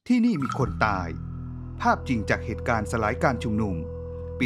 ที่นี่มีคนตายภาพจริงจากเหตุการณ์สลายการชุมนุมปี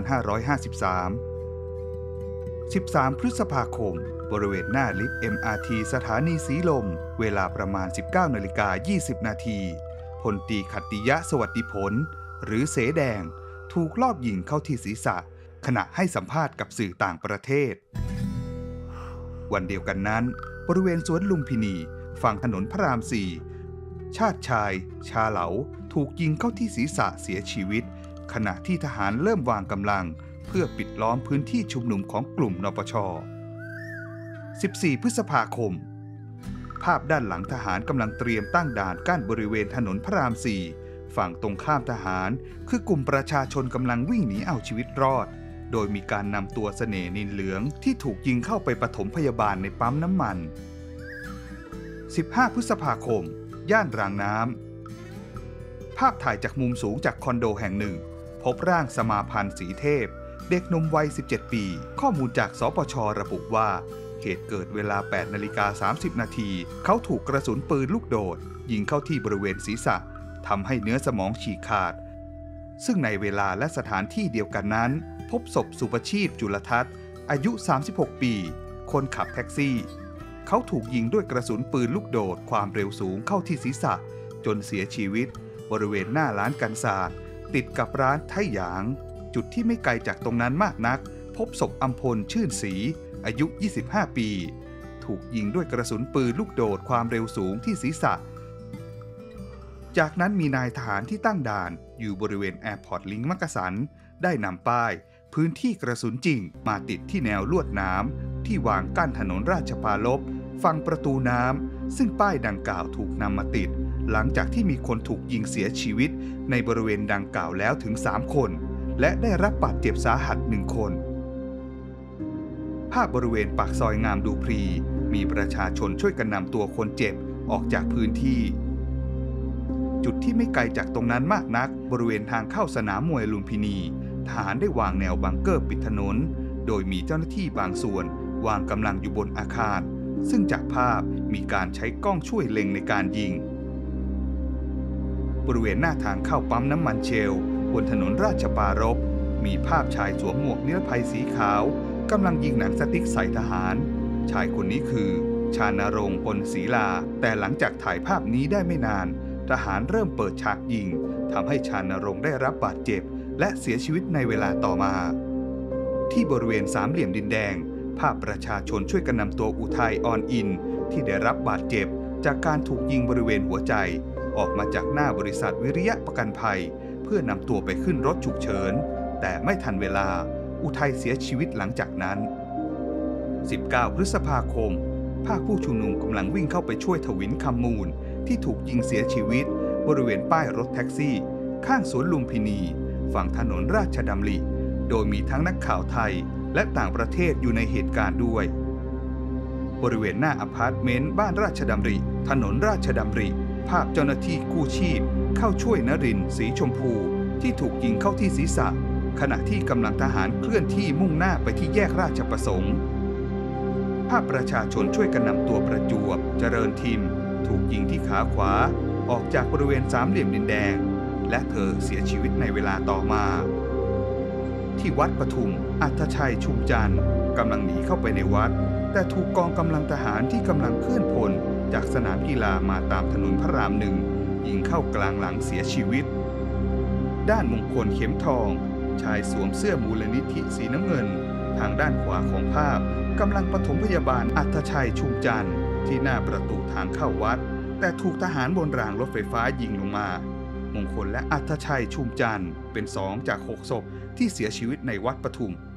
2553 13 พฤษภาคมบริเวณหน้าลิฟต์ MRT สถานีสีลมเวลาประมาณ 19:20 นาทีพลตรีขัตติยะสวัสดิผลหรือเสแดงถูกลอบยิงเข้าที่ศีรษะขณะให้สัมภาษณ์กับสื่อต่างประเทศวันเดียวกันนั้นบริเวณสวนลุมพินีฝั่งถนนพระราม 4ชาติชายชาเหลาถูกยิงเข้าที่ศีรษะเสียชีวิตขณะที่ทหารเริ่มวางกำลังเพื่อปิดล้อมพื้นที่ชุมนุมของกลุ่มนปช. 14 พฤษภาคมภาพด้านหลังทหารกำลังเตรียมตั้งด่านกั้นบริเวณถนนพระราม 4ฝั่งตรงข้ามทหารคือกลุ่มประชาชนกำลังวิ่งหนีเอาชีวิตรอดโดยมีการนำตัวเสน่ห์นินเหลืองที่ถูกยิงเข้าไปปฐมพยาบาลในปั๊มน้ำมัน 15 พฤษภาคมย่านรางน้ำภาพถ่ายจากมุมสูงจากคอนโดแห่งหนึ่งพบร่างสมาพันธ์ศรีเทพเด็กหนุ่มวัย 17 ปีข้อมูลจากสปช.ระบุว่าเหตุเกิดเวลา 8:30 นาทีเขาถูกกระสุนปืนลูกโดดยิงเข้าที่บริเวณศีรษะทำให้เนื้อสมองฉีกขาดซึ่งในเวลาและสถานที่เดียวกันนั้นพบศพสุภชีพจุลทัศน์อายุ 36 ปีคนขับแท็กซี่เขาถูกยิงด้วยกระสุนปืนลูกโดดความเร็วสูงเข้าที่ศีรษะจนเสียชีวิตบริเวณหน้าร้านกันศาสตร์ติดกับร้านไทหยางจุดที่ไม่ไกลจากตรงนั้นมากนักพบศพอัมพลชื่นศรีอายุ 25 ปีถูกยิงด้วยกระสุนปืนลูกโดดความเร็วสูงที่ศีรษะจากนั้นมีนายทหารที่ตั้งด่านอยู่บริเวณแอร์พอร์ตลิงก์มักกะสันได้นำป้ายพื้นที่กระสุนจริงมาติดที่แนวลวดน้ำที่วางกั้นถนนราชปารภฝั่งประตูน้ำซึ่งป้ายดังกล่าวถูกนำมาติดหลังจากที่มีคนถูกยิงเสียชีวิตในบริเวณดังกล่าวแล้วถึง 3 คนและได้รับบาดเจ็บสาหัส 1 คนภาพบริเวณปากซอยงามดูพรีมีประชาชนช่วยกันนำตัวคนเจ็บออกจากพื้นที่จุดที่ไม่ไกลจากตรงนั้นมากนักบริเวณทางเข้าสนามมวยลุมพินีทหารได้วางแนวบังเกอร์ปิดถนนโดยมีเจ้าหน้าที่บางส่วนวางกำลังอยู่บนอาคารซึ่งจากภาพมีการใช้กล้องช่วยเล็งในการยิงบริเวณหน้าทางเข้าปั๊มน้ำมันเชลบนถนนราชปารภมีภาพชายสวมหมวกนิรภัยสีขาวกำลังยิงหนังสติ๊กใส่ทหารชายคนนี้คือชานรงค์ ปนศรีลาแต่หลังจากถ่ายภาพนี้ได้ไม่นานทหารเริ่มเปิดฉากยิงทำให้ชานรงค์ได้รับบาดเจ็บและเสียชีวิตในเวลาต่อมาที่บริเวณสามเหลี่ยมดินแดงภาพประชาชนช่วยกันนำตัวอุทัยออนอินที่ได้รับบาดเจ็บจากการถูกยิงบริเวณหัวใจออกมาจากหน้าบริษัทวิริยะประกันภัยเพื่อนำตัวไปขึ้นรถฉุกเฉินแต่ไม่ทันเวลาอุทัยเสียชีวิตหลังจากนั้น 19 พฤษภาคมภาคผู้ชุมนุมกำลังวิ่งเข้าไปช่วยทวินคำมูลที่ถูกยิงเสียชีวิตบริเวณป้ายรถแท็กซี่ข้างสวนลุมพินีฝั่งถนนราชดำริโดยมีทั้งนักข่าวไทยและต่างประเทศอยู่ในเหตุการณ์ด้วยบริเวณหน้าอพาร์ตเมนต์บ้านราชดำริถนนราชดำริภาพเจ้าหน้าที่กู้ชีพเข้าช่วยนรินทร์สีชมพูที่ถูกยิงเข้าที่ศีรษะขณะที่กำลังทหารเคลื่อนที่มุ่งหน้าไปที่แยกราชประสงค์ภาพประชาชนช่วยกันนำตัวประจวบเจริญทิมถูกยิงที่ขาขวาออกจากบริเวณสามเหลี่ยมดินแดงและเธอเสียชีวิตในเวลาต่อมาที่วัดปทุมอัธชัยชุมจันทร์กำลังหนีเข้าไปในวัดแต่ถูกกองกำลังทหารที่กำลังเคลื่อนพลจากสนามกีฬามาตามถนนพระราม 1ยิงเข้ากลางหลังเสียชีวิตด้านมงคลเข็มทองชายสวมเสื้อมูลนิธิสีน้ำเงินทางด้านขวาของภาพกำลังปฐมพยาบาลอัธชัยชุมจันทร์ที่หน้าประตูทางเข้าวัดแต่ถูกทหารบนรางรถไฟฟ้ายิงลงมามงคลและอัธชัยชุมจันทร์เป็น2 จาก 6 ศพที่เสียชีวิตในวัดปทุม